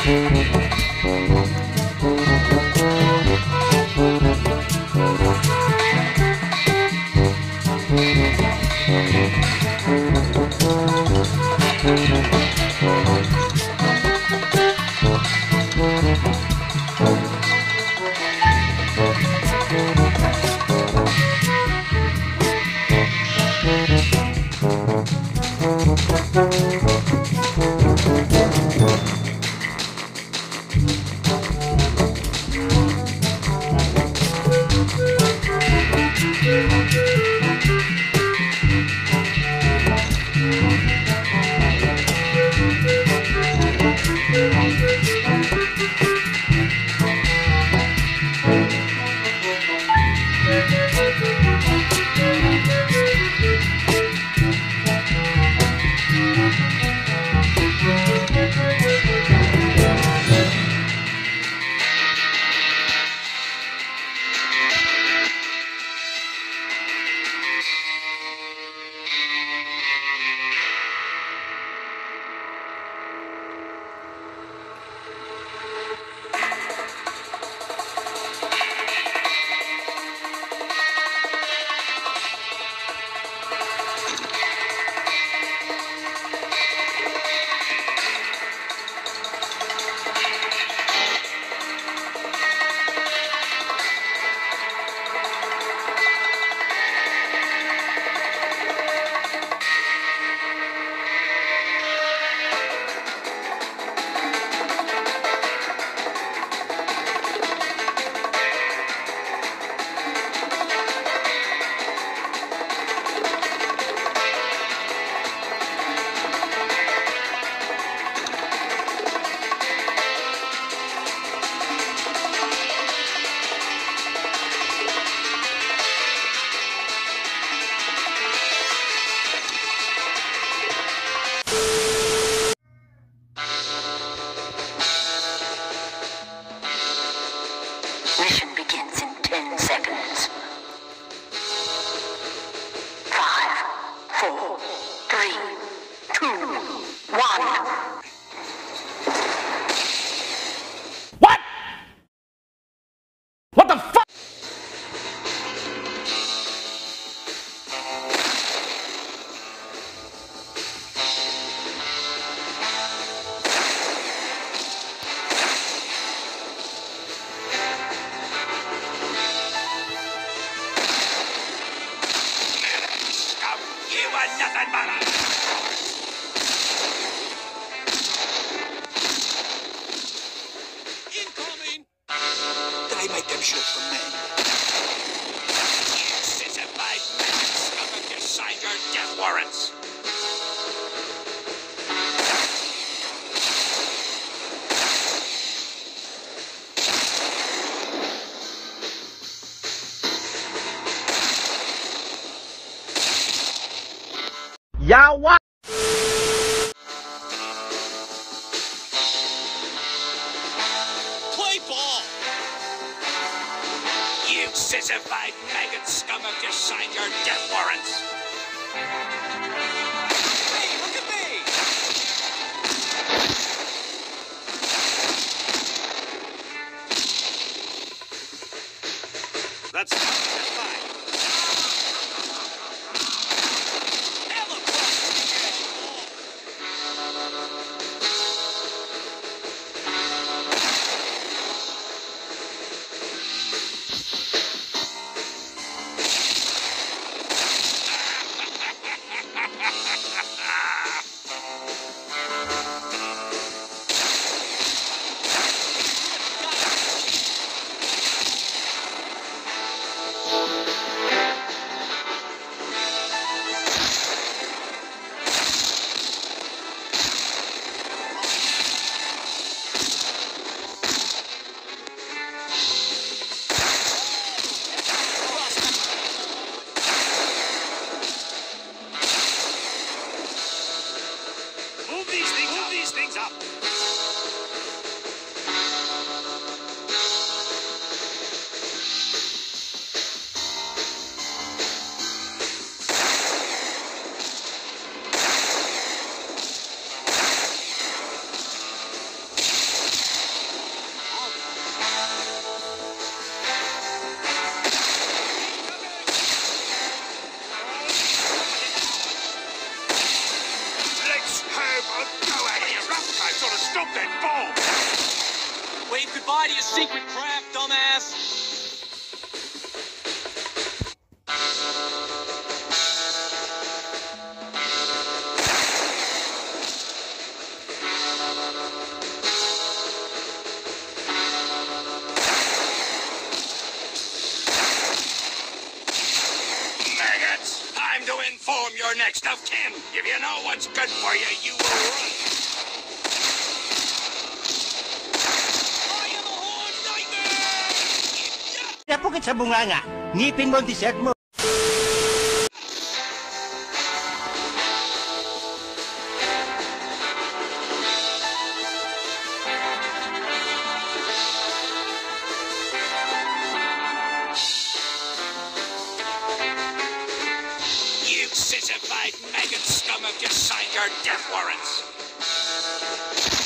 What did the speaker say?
Mission begins in 10 seconds. 5, 4, 3, 2, 1. What? What the fuck? Nothing but incoming! Did I make them shoot for men? You sissified men, scum of you signed your death warrants! Y'all what? Play ball! You sissified maggot scum of you signed your death warrants! Hey, look at me! That's fine. Move these things up. then boom! Wave goodbye to your secret craft, dumbass. Maggots! Time to inform your next of kin. If you know what's good for you, you will run. I am a horned nightmare! Napukit sa bunganga. Ngipin mo ang t-shirt mo. You sissified maggot scum have just signed your death warrants.